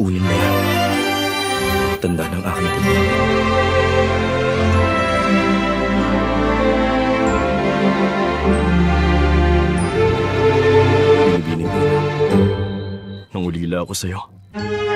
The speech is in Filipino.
Baunin mo yan. Tanda ng aking pag-ibig. Binibining ina. Nangulila ako sa'yo.